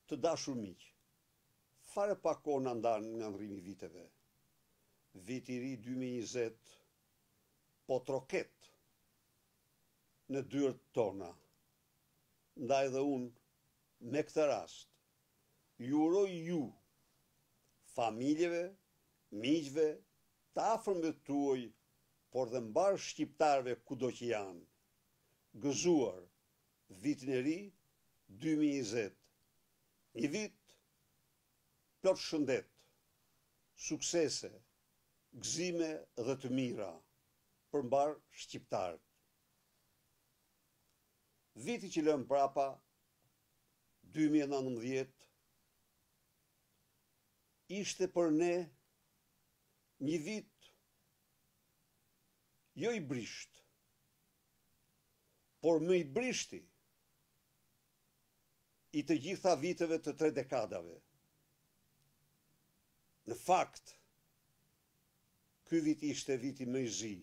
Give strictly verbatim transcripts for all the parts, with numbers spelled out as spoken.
Të dashur miq, fare pak kohë na ndan nga ndrrimi i viteve. Viti i ri dy mijë e njëzet po troket në dyert tona. Ndaj dhe unë, me këtë rast, ju uroj ju, familjeve, miqve, të afërmve tuaj, por dhe mbar shqiptarëve kudo që janë, gëzuar vitin e ri dy mijë e njëzet. Një vit plot shëndet, suksese, gëzime dhe të mira për mbar shqiptarët. Viti që lëm prapa, dy mijë e nëntëdhjetë, ishte për ne një vit jo i brisht, por më i brishti i të gjitha viteve të tre dekadave. Në fakt, ky vit ishte viti më i zi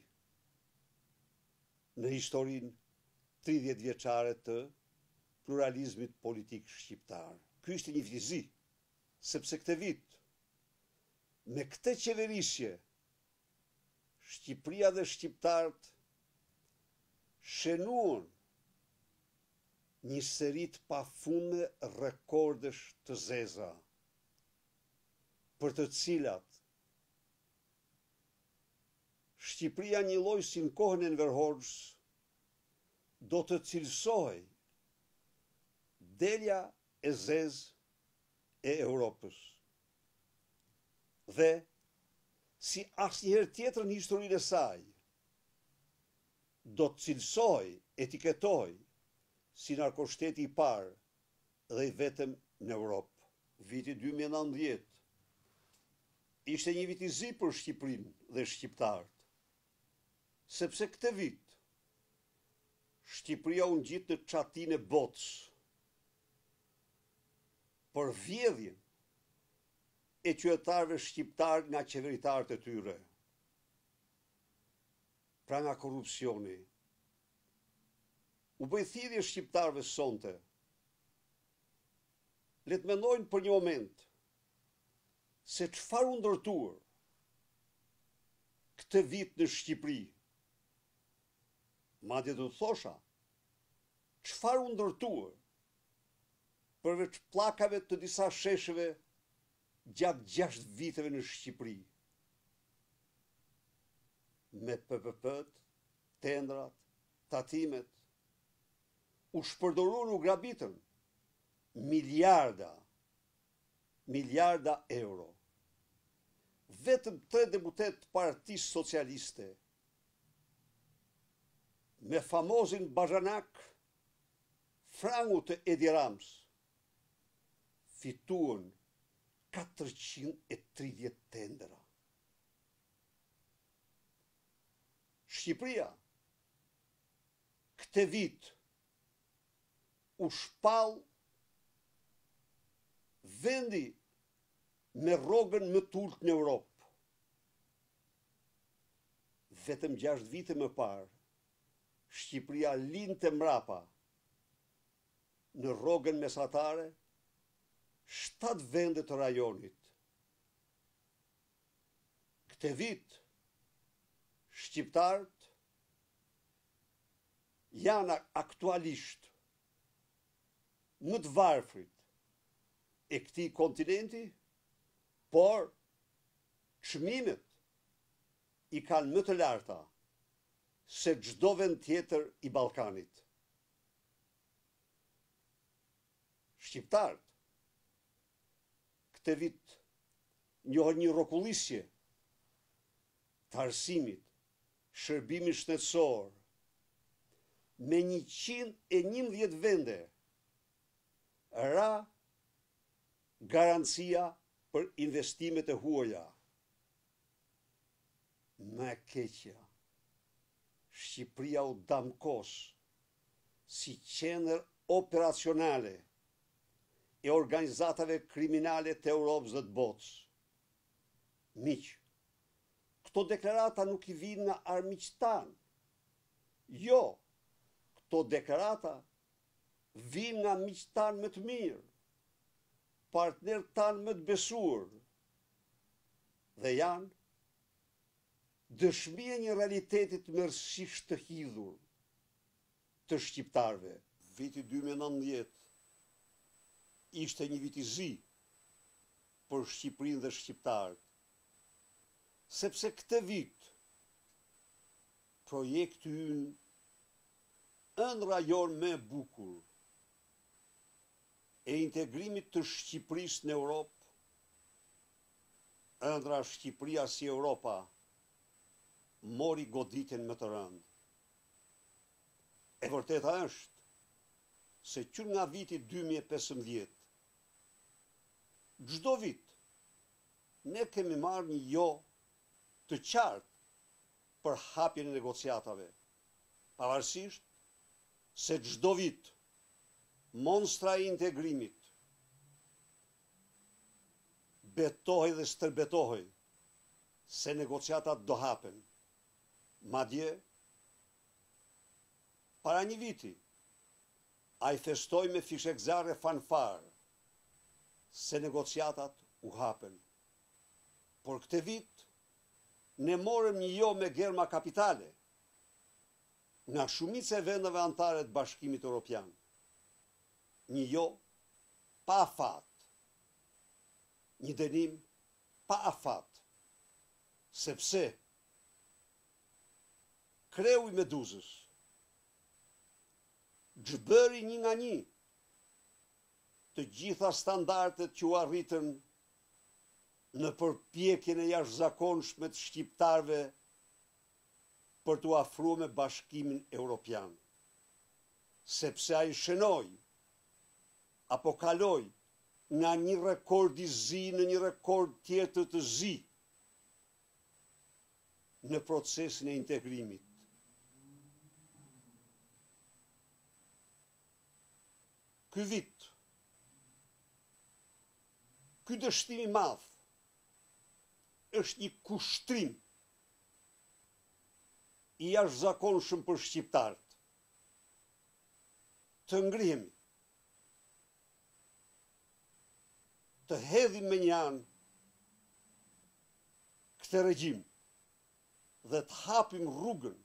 në historinë tridhjetë vjeçare të pluralizmit politik shqiptar. Ky ishte një vit i zi, sepse këtë vit, me këtë qeverisje, Shqipëria dhe shqiptarët shenuan një seri të pafundme rekordesh të zeza, për të cilat Shqipëria një lloj si në kohën e Enver Hoxhës do të cilësohej delja e zezë e Europës. Dhe si asnjëherë tjetër në historinë e saj, do të cilësohej, etiketohej si narkoshteti i parë dhe i vetëm në Europë. Viti dy mijë e nëntëdhjetë ishte një vit i zi për Shqipërinë dhe shqiptarët, sepse këtë vit Shqipëria u ngjit në çatinë e botës për vjedhjen e qytetarëve shqiptar nga qeveritarët e tyre, pra nga korrupsioni. U bë thirrje shqiptarëve sonte. Le të mendojnë për një moment se çfarë u ndërtuar këtë vit në Shqipëri. Madje do të thosha, çfarë u ndërtuar përveç pllakave të disa sheshëve gjatë gjashtë viteve në Shqipëri. Me P P P-t, tendrat, tatimet, u shpërdoruan, u grabitën miliarda, miliarda euro. Vetëm tre deputet të Partisë Socialiste, me famozin Bajanak, frangu të Edi Rams, fituan katërqind e tridhjetë tendera. Shqipëria këtë vit u shpall vendi me rrogën më të ulët në Europë. Vetëm gjashtë vite më parë, Shqipëria linte mbrapa në rrogën mesatare shtatë vende të rajonit. Këtë vit, shqiptarët janë aktualisht më të varfrit e këtij kontinenti, por çmimet i kanë më të larta se çdo vend tjetër i Ballkanit. Shqiptarët këtë vit njohën një rrokullisje të arsimit, shërbimi shëndetësor, me njëqind e njëmbëdhjetë vende, ra garancia për investimet e huaja. Me keqja, Shqipëria u damkos si qendër operacionale e organizatave kriminale të Europës dhe të botës. Miq, këto deklarata nuk i vinë nga armiqtë tanë. Jo, këto deklarata vinë nga miqtë tanë më të mirë, partner tanë më të besuar dhe janë dëshmia e një realitetit mërësisht të hidhur të shqiptarëve. Viti dy mijë e nëntëdhjetë ishte një vit i zi për Shqipërinë dhe shqiptarët, sepse këtë vit projekti ynë në rajon më e bukur e integrimit të Shqipërisë në Europë, ëndra Shqipëria si Europa mori goditjen më të rëndë. E vërteta është se që nga viti dy mijë e pesëmbëdhjetë, çdo vit, ne kemi marrë një jo të qartë për hapjen e negociatave, pavarësisht se çdo vit monstra e integrimit betohej dhe stërbetohej se negociatat do hapen. Madje, para një viti, a i festoj me fishekzare fanfar se negociatat u hapen. Por këtë vit, ne morëm një jo me germa kapitale nga shumica e vendeve anëtare të Bashkimit Evropian. Një jo pa afat, një dënim pa afat, sepse kreu i Meduzës zhbëri një nga një të gjitha standardet që u arritën në përpjekjen e jashtëzakonshme të shqiptarëve për t'u afruar me Bashkimin Evropian, sepse ai shënoi apo kaloi nga një rekord i zi në një rekord tjetër të zi në procesin e integrimit. Ky vit, ky dështim i madh është një kushtrim i jashtëzakonshëm për shqiptarët. Të ngrihemi, të hedhim me një anë këtë regjim dhe të hapim rrugën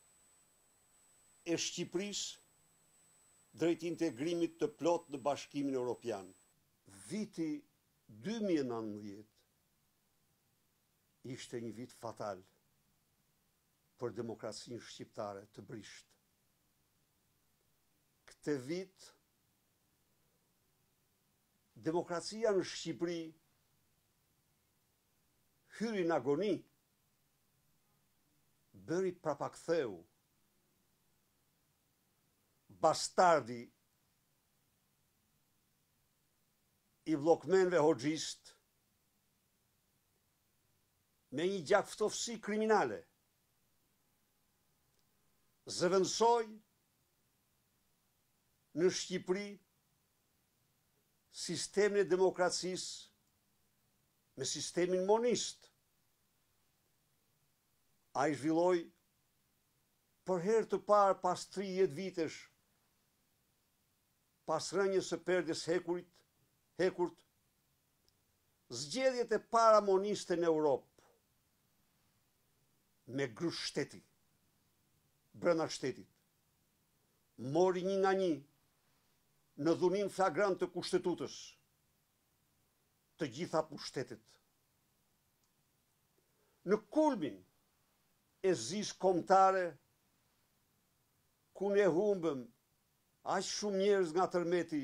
e Shqipërisë drejt integrimit të plot në Bashkimin Evropian. Viti dy mijë e nëntëdhjetë ishte një vit fatal për demokracinë shqiptare të brisht. Këtë vit, demokracia në Shqipëri hyri në agoni, bëri prapaktheu, bastardi i vllokmenve hoxhist me një gjakftofsi kriminale zëvendësoi në Shqipëri sistemin e demokracisë me sistemin monist. A i zhvilloi për herë të parë pas tridhjetë vitesh, pas rënjës së perdës hekurit, hekurt, zgjedhjet e para moniste në Europë me grush shteti, brenda shtetit, mori një nga një në dhunim flagrant të kushtetutës të gjitha pushtetet. Në kulmin e zis kombëtare, ku ne humbëm aq shumë njerëz nga tërmeti,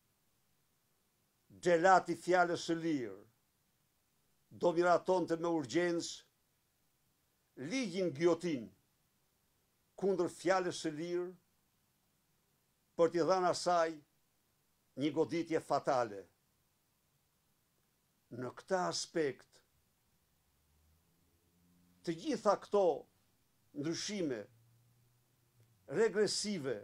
xhelati fjalës së lirë do miratonte me urgjencë ligjin gjotin kundër fjalës së lirë për t'i dhënë asaj një goditje fatale. Në këtë aspekt, të gjitha këto ndryshime regresive,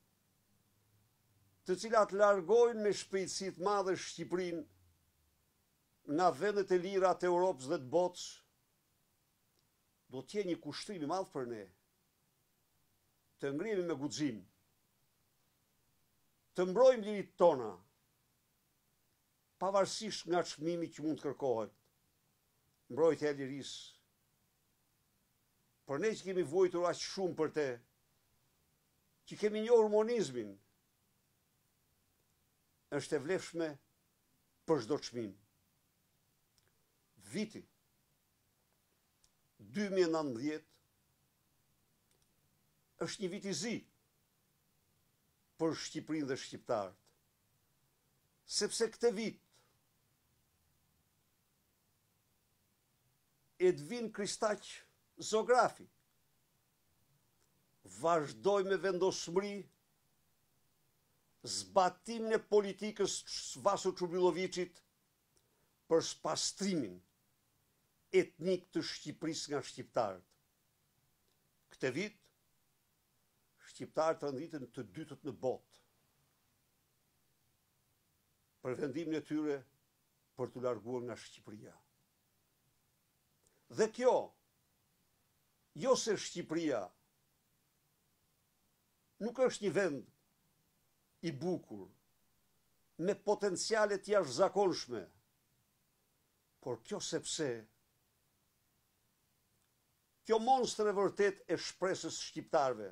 të cilat largojnë me shpejtësi të madhe Shqipërinë nga vendet e lira të Europës dhe të botës, do të jenë një kushtrim i madh për ne. Të ngrihemi me guxim, të mbrojmë liritë tona, pavarësisht nga çmimi që mund të kërkohet, mbrojtja e lirisë, për ne që kemi vuajtur aq shumë për te, që kemi njohur monizmin, është e vlefshme për çdo çmim. Viti dy mijë e nëntëdhjetë është një vit i zi për Shqipërinë dhe shqiptarët, sepse këtë vit Edvin Kristaq Zografi vazhdoi me vendosmëri zbatimin e politikës Vaso Çubriloviçit për spastrimin etnik të Shqipërisë nga shqiptarët. Këtë vit, shqiptarët renditën të dytët në botë për vendimin e tyre për të larguar nga Shqipëria. Dhe kjo, jo se Shqipëria nuk është një vend i bukur, me potenciale të jashtëzakonshme, por kjo sepse kjo monstër e vërtet e shpresës shqiptarëve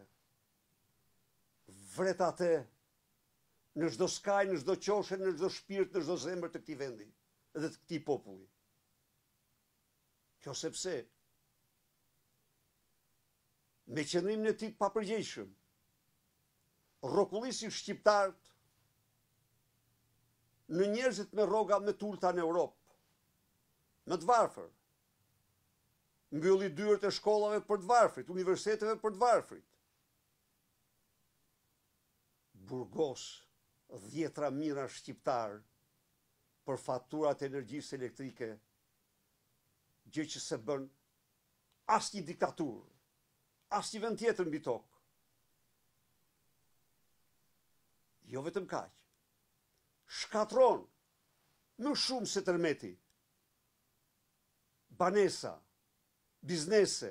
vret atë në çdo skaj, në çdo qoshe, në çdo shpirt, në çdo zemër të këtij vendi dhe të këtij populli. Kjo sepse me qëndrimin e tij të papërgjegjshëm, rrokullisi shqiptarët në njerëzit me rroga më të ulta në Europë, më të varfër, mbylli dyert e shkollave për të varfrit, universiteteve për të varfrit. Burgos, dhjetra mijëra shqiptar për faturat e energjisë elektrike, gjë që se bën asnjë diktaturë, asnjë vend tjetër mbi tokë. Jo vetëm kaq, shkatron më shumë se tërmeti banesa, biznese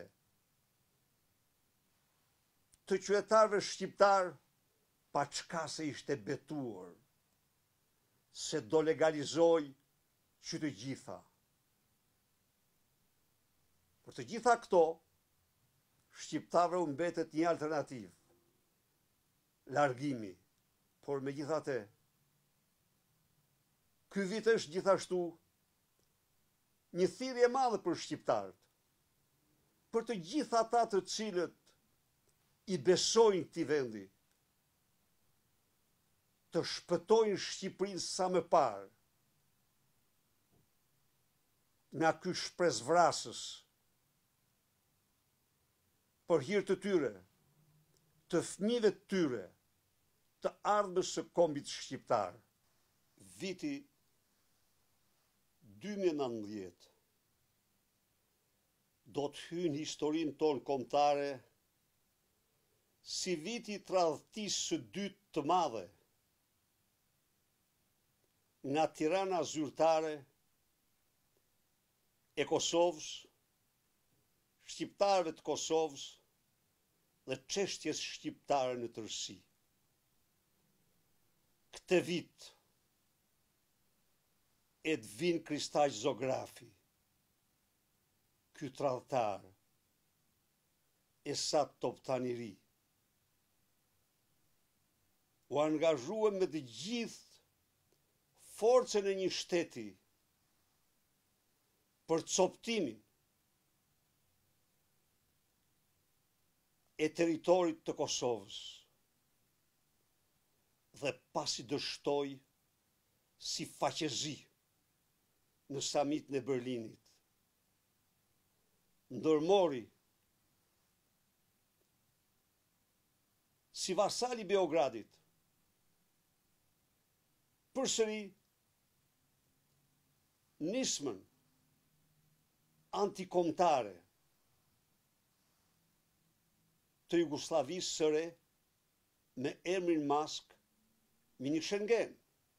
të qytetarëve shqiptar pa çka se ishte betuar se do legalizoj që të gjitha. Për të gjitha këto, shqiptarëve u mbetet një alternativë, largimi. Por megjithatë, ky vit është gjithashtu një thirrje e madhe për shqiptarët, për të gjithë ata të cilët i besojnë këtij vendi, të shpëtojnë Shqipërinë sa më parë nga ky shpresvrasës, për hir të tyre, të fëmijëve të tyre, të ardhmës së kombit shqiptar. Viti dy mijë e nëntëdhjetë do të hyjë në historinë tonë kombëtare si viti i tradhtisë së dytë të madhe nga Tirana zyrtare e Kosovës, shqiptarëve të Kosovës dhe çështjes shqiptare në tërësi. Këtë vit, Edvin Kristaq Zografi, ky tradhtar, Esat Toptaniri, u angazhua me të gjithë forcën e një shteti për coptimin e territorit të Kosovës dhe pasi dështoi si faqezi në samitin e Berlinit, ndërmori si vasal i Beogradit përsëri nismën antikombëtare të Jugosllavisë së re me emrin mask Mini Schengen.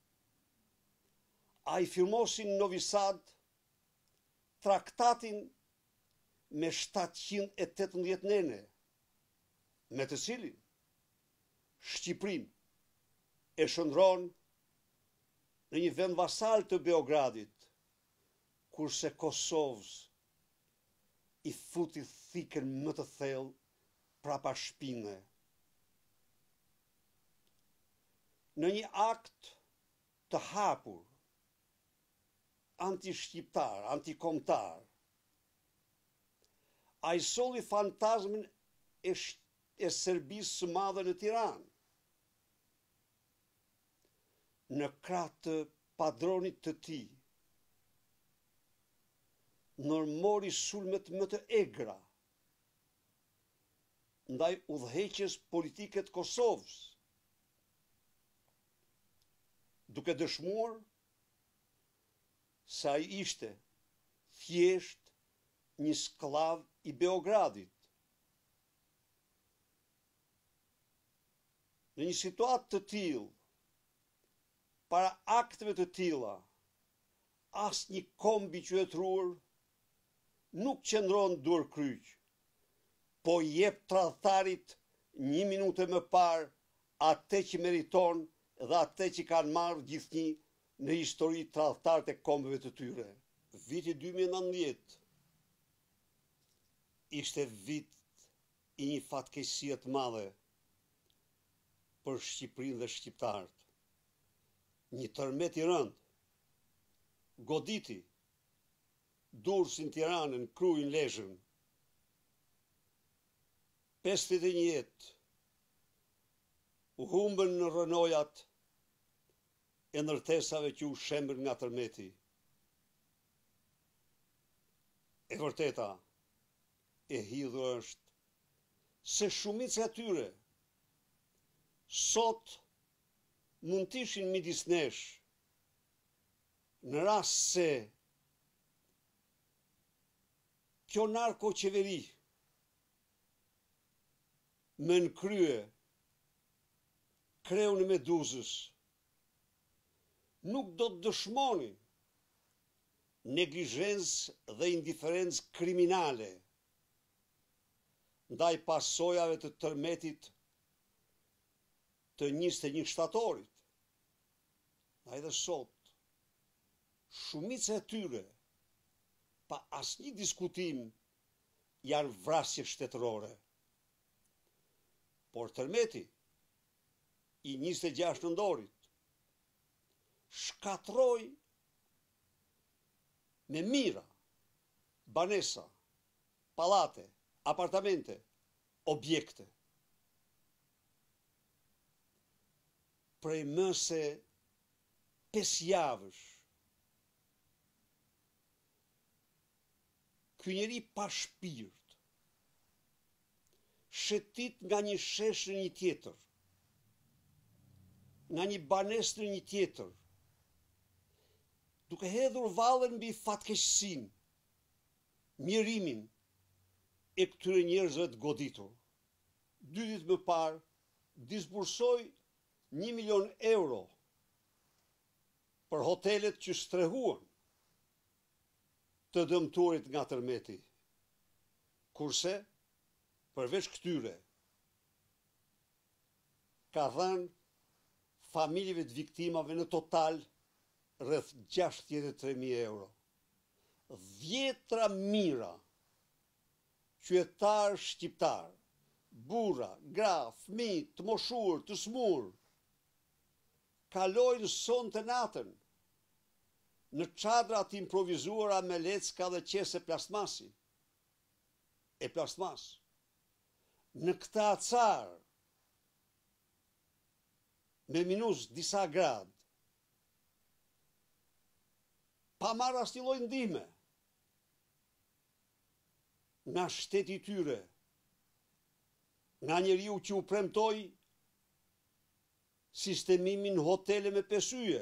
A i firmosin në Novi Sad traktatin me shtatëqind e tetëmbëdhjetë nene, me të cilin Shqipërinë e shndron në një vend vasal të Beogradit, kurse Kosovës i futi thikën më të thellë prapa shpine. Në një akt të hapur, anti-shqiptar, anti-kombëtar, ai solli fantazmin e, e Serbisë së madhe në Tiranë. Në krah të padronit të tij, nërmori sulmet më të egra ndaj udhëheqjes politike të Kosovës, duke dëshmuar se ai ishte thjesht një sklav i Beogradit. Në një situatë të tillë, para akteve të tilla, asnjë komb i qytetëruar nuk qëndron duar kryq, po jep tradhtarit një minutë më parë atë që meriton dhe atë që kanë marrë gjithnjë në histori tradhtarët e kombeve të tyre. Viti dy mijë e nëntëdhjetë ishte vit i një fatkeqësie të madhe për Shqipërinë dhe shqiptarët. Një tërmet i rënd goditi Durrësin, Tiranën, Krujën, Lezhën. pesëdhjetë e një jetë u humbën në rënojat e ndërtesave që u shembën nga tërmeti. E vërteta e hidhur është se shumica e tyre sot mund të ishin midis nesh në rast se kjo narko-qeveri me në krye kreun e Meduzës nuk do të dëshmonin neglizhencë dhe indiferencë kriminale ndaj pasojave të tërmetit të njëzet e një shtatorit. Ndaj dhe sot, shumica e tyre, pa asnjë diskutim, janë vrasje shtetërore. Por tërmeti i njëzet e gjashtë nëntorit shkatroi me mira, banesa, pallate, apartamente, objekte. Prej më se pesë javësh, ky njeri pa shpirt shetit nga një shesh në një tjetër, nga një banesë në një tjetër, duke hedhur vallën mbi fatkeqësinë, mjerimin e këtyre njerëzve të goditur. Dy ditë më parë disbursoi një milion euro për hotelet që strehuan të dëmtuarit nga tërmeti. Kurse, përveç këtyre, ka dhënë familjeve të viktimave në total rreth gjashtëdhjetë e tre mijë euro. Dhjetra mijëra qytetarë shqiptar, burra, gra, fëmijë, të moshur, të smur, kalojnë sonte natën në çadrat improvizuara me lecka dhe qese plastmasi. E plastmas. Në këtë acar, me minus disa grad, pa marrë asnjë lloj ndihme nga shteti i tyre, nga njeriu që u premtoi sistemimin hotele me pesyje,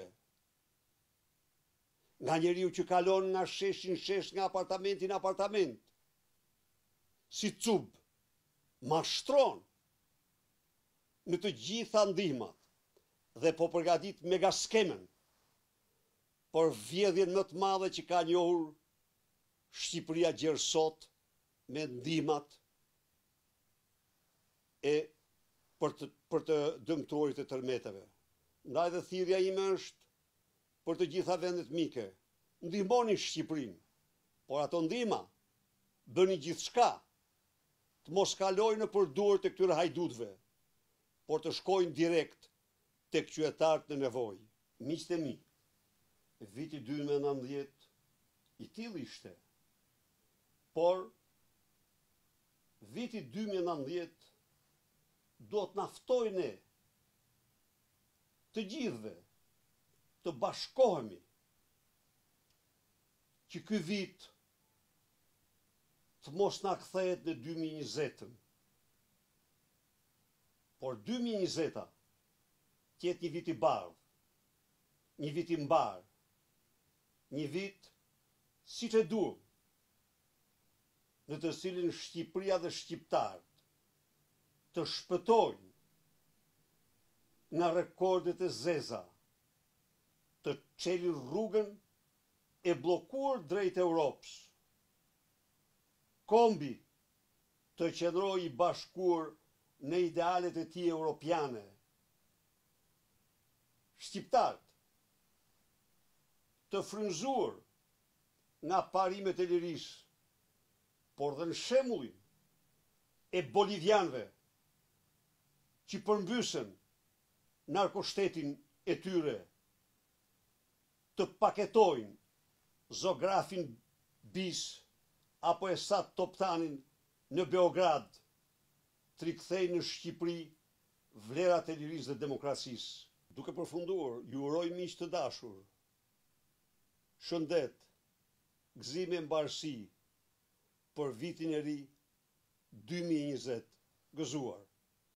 nga njeriu që kalon nga sheshin shesh, nga apartamentin në apartament, si cub, mashtron në të gjitha ndihmat dhe po përgatit mega skemen për vjedhjen më të madhe që ka njohur Shqipëria gjerë sot me ndihmat e për të, për të dëmtuarit e tërmeteve. Ndaj dhe thirrja ime është për të gjitha vendet mike. Ndihmoni Shqipërinë, por ato ndihma bëni gjithçka të mos kalojnë nëpër duart e këtyre hajdutëve, por të shkojnë direkt tek qytetarët në nevojë. Miqtë e mi, viti dy mijë e nëntëdhjetë i tillë ishte, por viti dy mijë e nëntëdhjetë do të na ftojë ne të gjithëve të bashkohemi që ky vit të mos na kthehet në dy mijë e njëzetën, por dy mijë e njëzeta të jetë një vit i bardhë, një vit i mbar, një vit siç e duam, në të cilin Shqipëria dhe shqiptarët të shpëtojnë nga rekordet e zeza, të çelin rrugën e bllokuar drejt Europës, kombi të qëndrojë i bashkuar në idealet e tij europiane. Shqiptarët të frymzuar nga parimet e lirisë, por dhe në shembullin e bolivianëve që përmbysen narkoshtetin e tyre, të paketojnë Zografin Bis apo Esat Toptanin në Beograd, të rikthejnë në Shqipëri vlerat e lirisë dhe demokracisë. Duke përfunduar, ju uroj miq të dashur, shëndet, gëzim e mbarësi për vitin e ri dy mijë e njëzet, gëzuar.